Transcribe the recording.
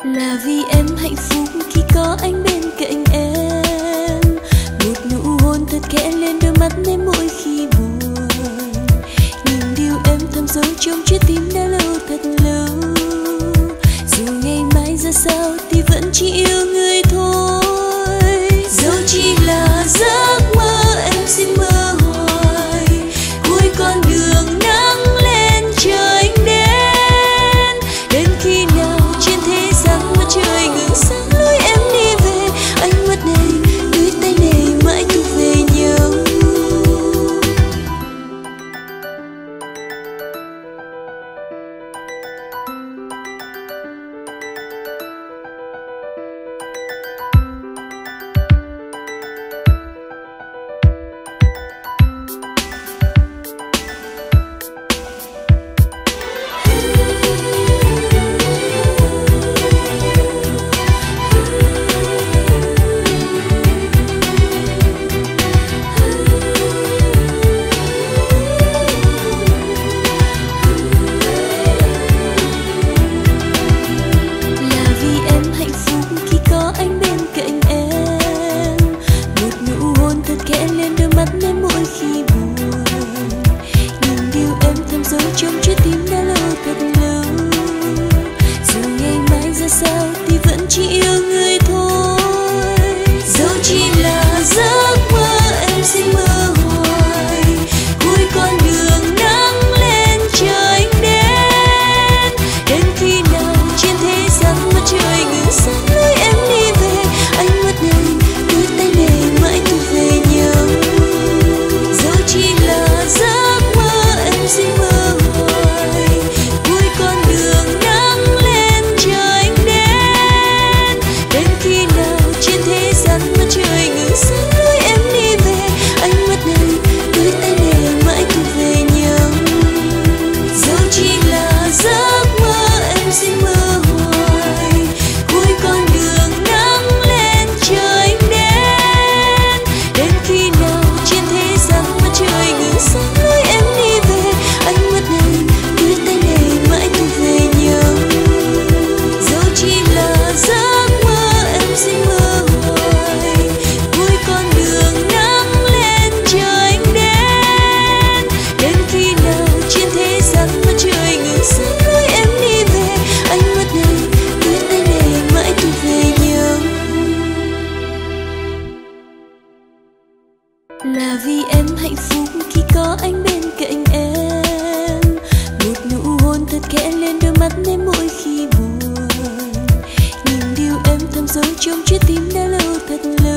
Là vì em hạnh phúc khi có anh bên cạnh em. Một nụ hôn thật khẽ lên đôi mắt em mỗi khi buồn. Nhìn điều em thầm giấu trong trái tim đã lâu thật lâu. Dù ngày mai ra sao thì vẫn chỉ yêu người thôi. Dẫu chỉ là giấc mơ em xin mơ hoài. Cuối con đường nắng lên chờ anh đến. Đến khi nào trên thế gian mặt trời ngừng sáng lối em đi về. Ánh mắt này, đôi tay này mãi thuộc về nhau. Là vì em hạnh phúc khi có anh bên cạnh em. Một nụ hôn thật khẽ lên đôi mắt em mỗi khi buồn. Nhìn điều em thầm giấu trong trái tim đã lâu thật lâu.